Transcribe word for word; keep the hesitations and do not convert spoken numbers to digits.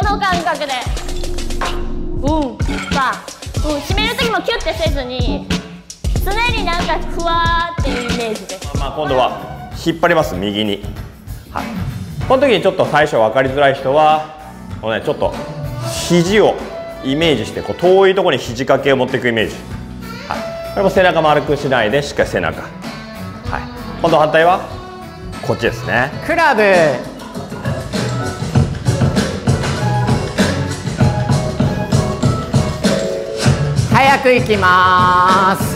の感覚で、うんさあ、うん、締める時もキュッてせずに常になんかふわーっていうイメージです。 まあ今度は引っ張ります、右に。はい、この時にちょっと最初分かりづらい人はこの、ね、ちょっと肘をイメージしてこう遠いところに肘掛けを持っていくイメージ。はい、これも背中丸くしないでしっかり背中。はい、今度反対はこっちですね。 クラブ。早く行きます。